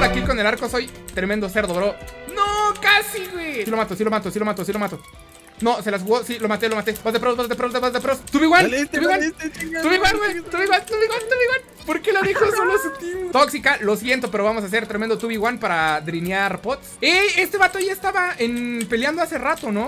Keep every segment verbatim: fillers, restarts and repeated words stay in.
la kill con el arco. Soy tremendo cerdo, bro. No, casi, güey. Sí lo mato, sí lo mato, sí lo mato, sí lo mato. No, se las jugó, sí, lo maté, lo maté. Vas de pros, vas de pros, vas de pros. two v one, two v one, two v one, güey. two v one, two v one, two v one. ¿Por qué la dejó solo su team? Tóxica, lo siento, pero vamos a hacer tremendo two v one para drinear pots. ¡Ey! Este vato ya estaba en peleando hace rato, ¿no?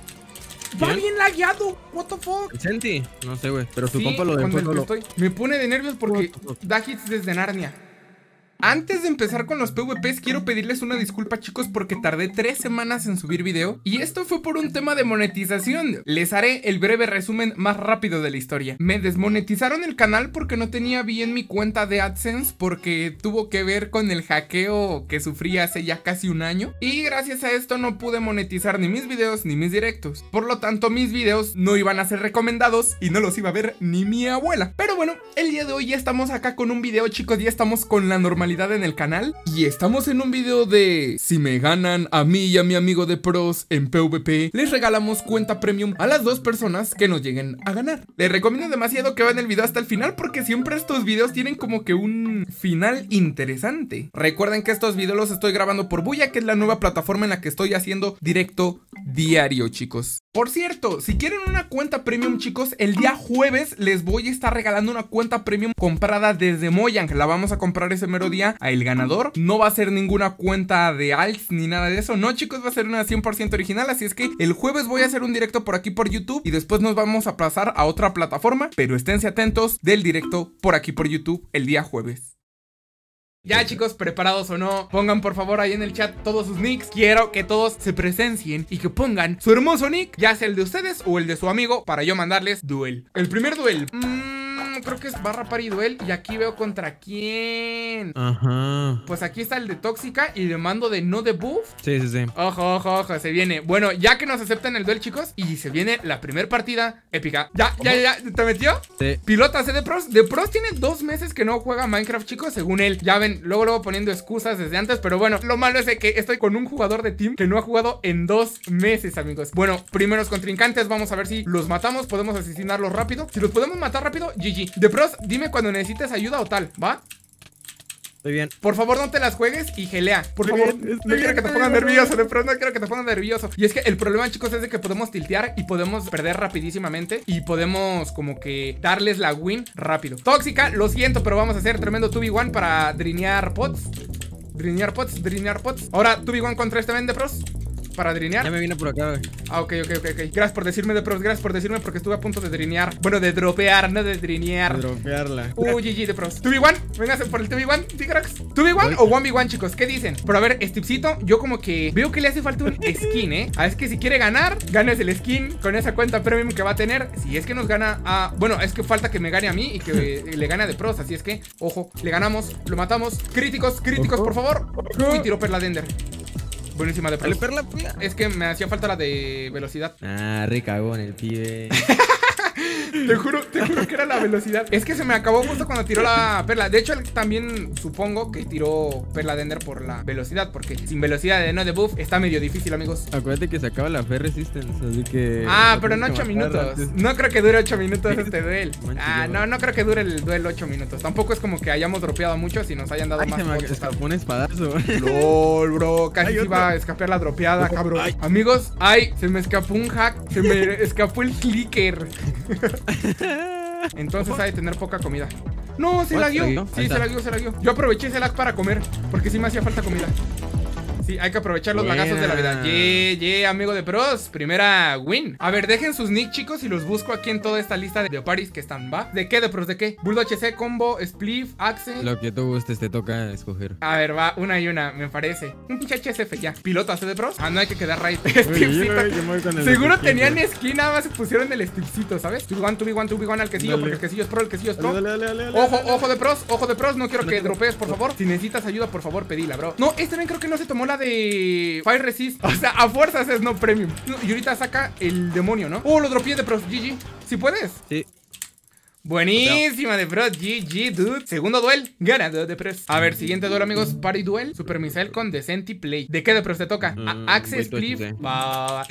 Va ¿Quién? bien lagueado, what the fuck. ¿Senti? No sé, güey, pero su Sí, compa lo con dejó el que solo. estoy. Me pone de nervios porque What the- da hits desde Narnia. Antes de empezar con los P V Ps, quiero pedirles una disculpa, chicos, porque tardé tres semanas en subir video. Y esto fue por un tema de monetización. Les haré el breve resumen más rápido de la historia. Me desmonetizaron el canal porque no tenía bien mi cuenta de AdSense, porque tuvo que ver con el hackeo que sufrí hace ya casi un año. Y gracias a esto no pude monetizar ni mis videos ni mis directos. Por lo tanto, mis videos no iban a ser recomendados y no los iba a ver ni mi abuela. Pero bueno, el día de hoy ya estamos acá con un video, chicos. Ya estamos con la normalidad en el canal y estamos en un video de si me ganan a mí y a mi amigo de pros en P V P, les regalamos cuenta premium a las dos personas que nos lleguen a ganar. Les recomiendo demasiado que vean el video hasta el final porque siempre estos videos tienen como que un final interesante. Recuerden que estos videos los estoy grabando por Buya, que es la nueva plataforma en la que estoy haciendo directo diario, chicos. Por cierto, si quieren una cuenta premium, chicos, el día jueves les voy a estar regalando una cuenta premium comprada desde Mojang. La vamos a comprar ese mero día a el ganador. No va a ser ninguna cuenta de alts ni nada de eso. No, chicos, va a ser una cien por ciento original. Así es que el jueves voy a hacer un directo por aquí por YouTube y después nos vamos a pasar a otra plataforma. Pero esténse atentos del directo por aquí por YouTube el día jueves. Ya, chicos, preparados o no, pongan por favor ahí en el chat todos sus nicks. Quiero que todos se presencien y que pongan su hermoso nick, ya sea el de ustedes o el de su amigo, para yo mandarles duel. El primer duel, mmm, creo que es barra par y duel. Y aquí veo contra quién. Ajá. Pues aquí está el de Tóxica y le mando de no debuff. Sí, sí, sí. Ojo, ojo, ojo, se viene. Bueno, ya que nos aceptan el duel, chicos, y se viene la primera partida épica. Ya, ya, ya, ¿te metió? Sí. Pilota C de Pros. De Pros tiene dos meses que no juega Minecraft, chicos, según él. Ya ven, luego, luego poniendo excusas desde antes. Pero bueno, lo malo es de que estoy con un jugador de team que no ha jugado en dos meses, amigos. Bueno, primeros contrincantes, vamos a ver si los matamos. Podemos asesinarlos rápido. Si los podemos matar rápido, G G. De Pros, dime cuando necesites ayuda o tal, ¿va? Estoy bien. Por favor, no te las juegues y gelea. Por Estoy favor, bien, no quiero bien, que te estoy pongas bien, nervioso. De pronto no quiero que te pongas nervioso. Y es que el problema, chicos, es de que podemos tiltear y podemos perder rapidísimamente. Y podemos como que darles la win rápido. Tóxica, lo siento, pero vamos a hacer tremendo two v one para drinear pots. Drinear pots, drinear pots. Ahora two v one contra este men de pros. Para drinear. Ya me vine por acá, güey. Ah, ok, ok, ok, ok. Gracias por decirme de pros, gracias por decirme porque estuve a punto de drinear. Bueno, de dropear, no de drinear. Dropearla. Uh, G G de pros. two v one, véngase por el two v one, Tigrax. two v one o one v one, chicos, ¿qué dicen? Pero a ver, Stipcito, yo como que veo que le hace falta un skin, ¿eh? Ah, es que si quiere ganar, ganes el skin con esa cuenta premium que va a tener. Si es que nos gana a... Bueno, es que falta que me gane a mí y que le gane a de pros. Así es que, ojo, le ganamos, lo matamos. Críticos, críticos, Ojo. por favor. Uy, tiró perla de Ender. Buenísima de Dale, pros. perla, perla. Es que me hacía falta la de velocidad. Ah, recagón el pibe. Te juro, te juro que era la velocidad. Es que se me acabó justo cuando tiró la perla. De hecho, él también supongo que tiró perla de Ender por la velocidad, porque sin velocidad de no debuff está medio difícil, amigos. Acuérdate que se acaba la Fe Resistance, así que... Ah, lo pero no tienes que ocho matar minutos. antes. No creo que dure ocho minutos este duel. Manches, Ah, yo- no, no creo que dure el duel ocho minutos. Tampoco es como que hayamos dropeado mucho si nos hayan dado Ay, más se me pots. escapó un espadazo. LOL, bro, casi Ay, se iba otra. a escapar la dropeada, cabrón. Ay. Amigos, ay, se me escapó un hack. Se me escapó el clicker. Entonces hay de tener poca comida. No, se What? lagueó. ¿Se lagueó? Sí, Ahí se está. lagueó, se lagueó. Yo aproveché ese lag para comer, porque sí me hacía falta comida. Sí, hay que aprovechar los Buena. lagazos de la vida. Yeah, yeah, amigo de pros. Primera win. A ver, dejen sus nick, chicos, y los busco aquí en toda esta lista de Paris que están, ¿va? ¿De qué, de pros? ¿De qué? Bulldog H C, Combo, Spliff, Axe. Lo que tú gustes te toca escoger. A ver, va, una y una, me parece. Un pinche H S F, ya. ¿Piloto hace de pros? Ah, no hay que quedar right. Oye, yo Stipcito. me- yo me voy con el Seguro Stipcito. tenían skin, nada más se pusieron el Stipcito, ¿sabes? two v one, two v one, two v one al quesillo, Dale. porque el quesillo es pro, el quesillo es pro. Dale, dale, dale, dale, Ojo, dale. ojo de pros, ojo de pros, no quiero No que tengo- dropees, por favor. Si necesitas ayuda, por favor, pedila, bro. No, este ven creo que no se tomó la de Fire Resist. O sea, a fuerzas es no premium. No, y ahorita saca el demonio, ¿no? Oh, lo dropeé de pros, G G. ¿Sí puedes? Sí. Buenísima de pros, G G, dude. Segundo duel, ganador de pros. A ver, siguiente duelo, amigos. Party duel, Super Missile con Decenti Play. ¿De qué de pros te toca? Mm, A- Access voy Cliff. to- Va.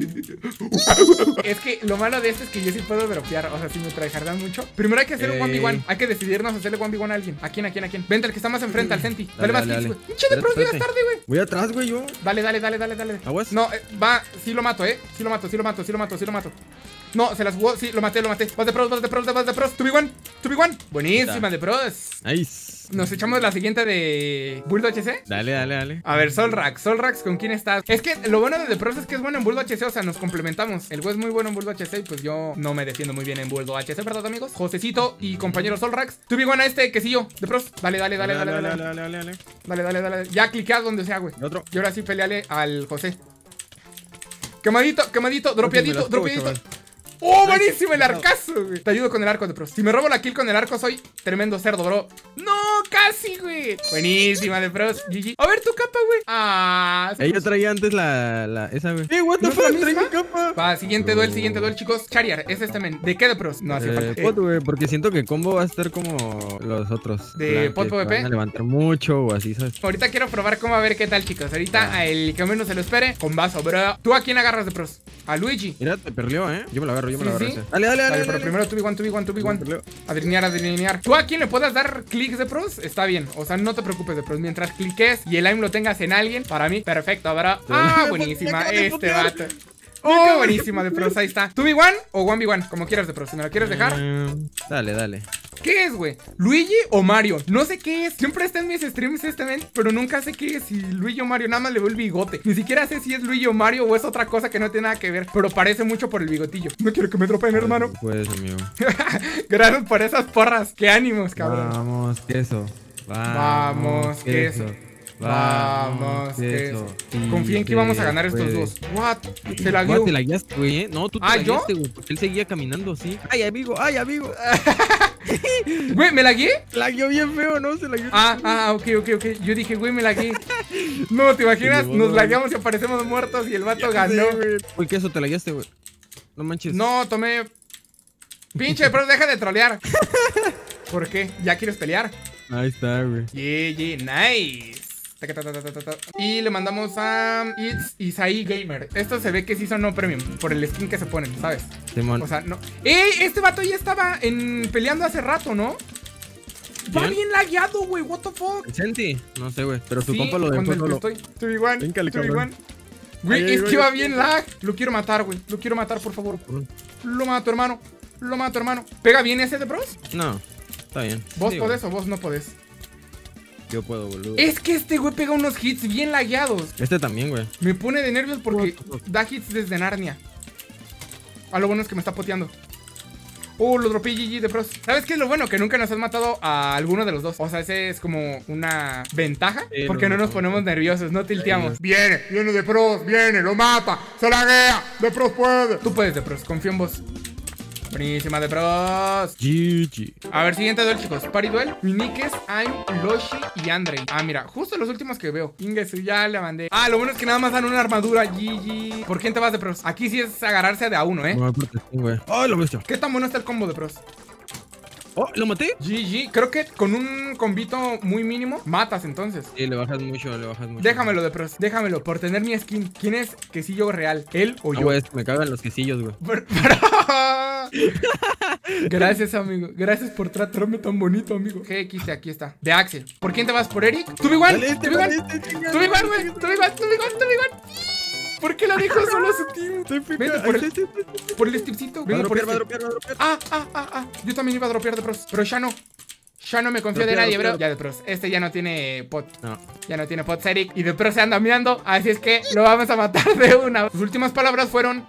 Es que lo malo de esto es que yo sí puedo dropear. O sea, si me tryhardan mucho. Primero hay que hacer un Ey. uno ve uno. Hay que decidirnos a hacerle uno ve uno a alguien. ¿A quién, a quién, a quién? Vente, el que está más enfrente, al Senti. Dale, Dale, más dale, clics, dale. güey. Pinche de pros, Espérate, llegas tarde, güey. Voy atrás, güey, yo. Dale, dale, dale, dale, dale. ¿Aguas? No, eh, va, sí lo mato, eh. Sí lo mato, sí lo mato, sí lo mato, sí lo mato. No, se las jugó, sí, lo maté, lo maté. Vas de pros, vas de pros, vas de pros. dos ve uno, dos ve uno. Buenísima de pros. Nice. Nos echamos la siguiente de Build H C. Dale, dale, dale. A ver, Solrax, Solrax, ¿con quién estás? Es que lo bueno de The Pros es que es bueno en Build H C, o sea, nos complementamos. El güey es muy bueno en Build H C y pues yo no me defiendo muy bien en Build H C, ¿verdad, amigos? Josecito y compañero Solrax. dos ve uno a este quesillo, The Pros. Dale, dale, dale, dale, dale. Dale, dale, dale, dale. dale, dale, dale. Ya cliqueas donde sea, güey. El otro. Y ahora sí peleale al José. Quemadito, quemadito, dropeadito, Último, las dropeadito. chaval. ¡Oh, buenísimo el arcazo, güey! Te ayudo con el arco de pros. Si me robo la kill con el arco, soy tremendo cerdo, bro. ¡No! ¡Casi, güey! Buenísima de pros. G G. A ver tu capa, güey. Ah, se Ella traía antes la, la, esa, güey. ¡Eh, what the ¿No es la fuck! Trae misma? mi capa. Va, siguiente duel, siguiente duel, chicos. Chariar, es este men. ¿De qué de pros? No hace Eh, falta. pot, güey, porque siento que combo va a estar como los otros. ¿De Plan, pot que PvP? van a levantar mucho o así, ¿sabes? Ahorita quiero probar cómo a ver qué tal, chicos. Ahorita a el que menos se lo espere, con vaso, bro. ¿Tú a quién agarras de pros? A Luigi. Mira, te perleó, ¿eh? Yo me lo agarro, yo me Sí, lo agarro. sí. ese. Dale, dale, dale. Dale, pero dale. primero dos ve uno, dos ve uno, dos ve uno. Perleo. Adrinear, adrinear. Tú a quien le puedas dar clics de pros, está bien. O sea, no te preocupes de pros. Mientras cliques y el aim lo tengas en alguien, para mí, perfecto, ¿verdad? Ah, Me buenísima. acabo de Este copiar. vato. Oh, buenísima de pros, ahí está. ¿dos ve uno o uno ve uno? Como quieras de pros. Si me lo quieres dejar. Eh, dale, dale. ¿Qué es, güey? ¿Luigi o Mario? No sé qué es. Siempre está en mis streams este men, pero nunca sé qué es. Si Luigi o Mario, nada más le veo el bigote. Ni siquiera sé si es Luigi o Mario o es otra cosa que no tiene nada que ver. Pero parece mucho por el bigotillo. No quiero que me dropeen, hermano. Puedes, amigo. Gracias por esas porras. Qué ánimos, cabrón. Vamos, queso. Vamos, queso. Vamos, queso. Confía en que íbamos a ganar estos dos. What? Se la dio. Te la guiaste, güey, ¿eh? No, tú te ¿Ah, la yo? guiaste, güey. Porque él seguía caminando así. Ay, amigo, ay, amigo. Güey, ¿me la guié? La guió bien feo, ¿no? Se la guió. Ah, ah, ok, ok, ok. Yo dije, güey, me la gué. No, ¿te imaginas? Se llevó, Nos güey. lagueamos y aparecemos muertos y el vato ganó. Uy, queso, te la guiaste, güey. No manches. No, tomé. Pinche, pero deja de trolear. ¿Por qué? ¿Ya quieres pelear? Ahí está, güey. Yeah, yeah, nice. Taca, ta, ta, ta, ta, ta. Y le mandamos a It's Isai Gamer. Estos se ve que sí son no premium por el skin que se ponen, ¿sabes? Simón. O sea, no. ¡Ey! Este vato ya estaba en peleando hace rato, ¿no? Va ¿Quién? bien lagueado, güey. What the fuck. ¿El Senti? No sé, güey. Pero tu Sí, compa lo cuando dejó el que solo. estoy. dos ve uno. Véncale, dos ve cabrón. uno. Güey, Ay, ay, es ay, que va ay. bien lag. Lo quiero matar, güey. Lo quiero matar, por favor. Lo mato, hermano. Lo mato, hermano. ¿Pega bien ese de pros? No, está bien. ¿Vos Digo, podés o vos no podés? Yo puedo, boludo. Es que este güey pega unos hits bien lagueados. Este también, güey. Me pone de nervios porque What the fuck? da hits desde Narnia. A lo bueno es que me está poteando. Uh, lo dropé G G de pros. ¿Sabes qué es lo bueno? Que nunca nos has matado a alguno de los dos. O sea, ese es como una ventaja. Sí, Porque no, no nos no. ponemos nerviosos, no tilteamos. Ay, Viene, viene de pros, viene, lo mata, se laguea, de pros puede. Tú puedes de pros, confío en vos. Buenísima de pros. G G. A ver, siguiente duel, chicos. Party duel. Minikes, I'm, Loshi y Andrei. Ah, mira, justo los últimos que veo. Ingesu, ya le mandé. Ah, lo bueno es que nada más dan una armadura. G G. ¿Por quién te vas de pros? Aquí sí es agarrarse de a uno, ¿eh? No, porque sí, güey. ¡Ay, lo bestia! ¿Qué tan bueno está el combo de pros? ¡Oh, lo maté! G G. Creo que con un combito muy mínimo matas entonces. Sí, le bajas mucho, le bajas mucho. Déjamelo de pros. Déjamelo por tener mi skin. ¿Quién es quesillo real? ¿Él o Ah, yo? güey, es que me cagan los quesillos, güey. Por- Gracias, amigo. Gracias por tratarme tan bonito, amigo. G X, aquí está. De Axel. ¿Por quién te vas? ¿Por Eric? ¿Tú igual? Dale, este, ¿Tú igual? dale, este, chingada. ¿Tú igual, güey? ¿Tú igual? ¿Tú igual? ¿Tú igual? ¿Por qué la dejó solo a su team? Estoy pica- Vente por Ay, el, sí, sí, sí, sí. por el stripcito. Va a Vengo por dropear, va a este. dropear, va a dropear. Ah, ah, ah, ah. Yo también iba a dropear de pros. Pero ya no. Ya no me confío de Dropea, nadie, bro. dropea. Ya de pros. Este ya no tiene pot. No. Ya no tiene pot, Eric. Y de pros se anda meando. Así es que lo vamos a matar de una. Sus últimas palabras fueron.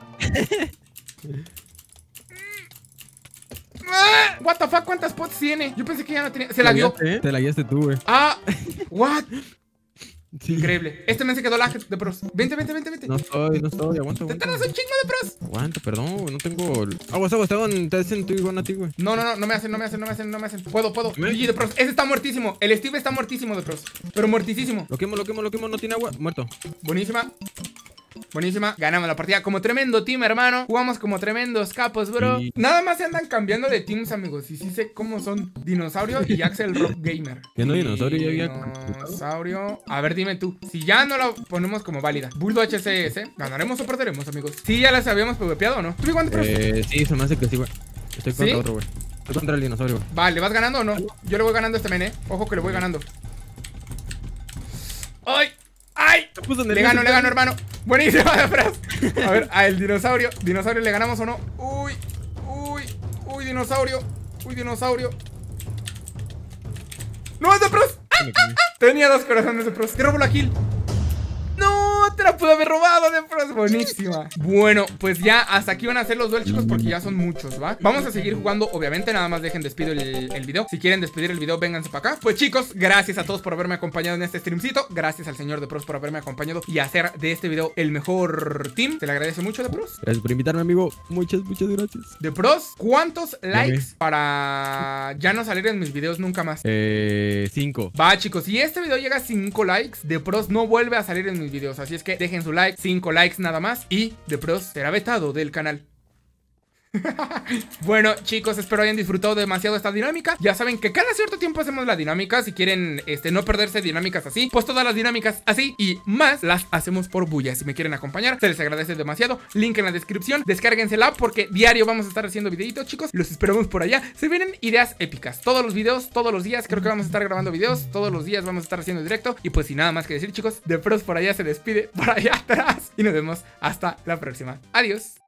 Ah, What the fuck, ¿cuántas pots tiene? Yo pensé que ya no tenía. Se la dio. guiaste, ¿eh? Te la guiaste tú, güey. Ah, what? Sí. Increíble. Este men se quedó lag de pros. Vente, vente, vente, vente. No estoy, no estoy, aguanta, Te aguanta. tardas un chingo de pros. Aguanta, perdón, güey, no tengo... Aguas, aguas, te hago- te hacen tú igual a ti, güey. No, no, no, no me hacen, no me hacen, no me hacen, no me hacen. Puedo, puedo. ¿Me? G G de pros. Ese está muertísimo. El Steve está muertísimo de pros. Pero muertísimo. Lo quemo, lo quemo, lo quemo, no tiene agua. Muerto. Buenísima. Buenísima, ganamos la partida como tremendo team, hermano. Jugamos como tremendos capos, bro. Sí. Nada más se andan cambiando de teams, amigos. Y sí sé cómo son Dinosaurio y Axel Rock Gamer. ¿Qué no, Dinosaurio? Ya había... Dinosaurio. A ver, dime tú. Si ya no la ponemos como válida. Buldo H C S. ¿Ganaremos o perderemos, amigos? Sí, ya las habíamos PvPeado, ¿o no? ¿Tú cuánto pros? Eh, sí, se me hace que sí, güey. Estoy contra ¿Sí? otro, güey. Estoy contra el dinosaurio, güey. Vale, ¿vas ganando o no? Yo le voy ganando a este men, ¿eh? Ojo que le voy ganando. ¡Ay! ¡Ay! Le gano, le gano, hermano. Buenísima de Pros. A ver, a el dinosaurio. ¿Dinosaurio le ganamos o no? Uy, uy, uy, dinosaurio. Uy, dinosaurio. ¡No, es de Pros! ¡Ah, ah, ah! Tenía dos corazones de Pros. Te robo la kill. ¡No! Te la pude haber robado de Pros. Buenísima. Bueno, pues ya hasta aquí van a ser los duelos, chicos, porque ya son muchos, ¿va? Vamos a seguir jugando, obviamente. Nada más dejen despido el, el video. Si quieren despedir el video, vénganse para acá. Pues chicos, gracias a todos por haberme acompañado en este streamcito. Gracias al señor de Pros por haberme acompañado y hacer de este video el mejor team. Se le agradece mucho, de Pros. Gracias por invitarme, amigo. Muchas, muchas gracias. De Pros, ¿cuántos likes para ya no salir en mis videos nunca más? Eh, cinco. Va, chicos, si este video llega a cinco likes, de Pros no vuelve a salir en mis videos. Así es que dejen su like, cinco likes nada más, y de Pros será vetado del canal. Bueno, chicos, espero hayan disfrutado demasiado esta dinámica. Ya saben que cada cierto tiempo hacemos la dinámica. Si quieren este, no perderse dinámicas así, pues todas las dinámicas así y más las hacemos por bulla. Si me quieren acompañar, se les agradece demasiado. Link en la descripción, descárguensela porque diario vamos a estar haciendo videitos, chicos. Los esperamos por allá. Se vienen ideas épicas. Todos los videos, todos los días creo que vamos a estar grabando videos. Todos los días vamos a estar haciendo directo. Y pues sin nada más que decir, chicos, de Pros por allá se despide por allá atrás. Y nos vemos hasta la próxima. Adiós.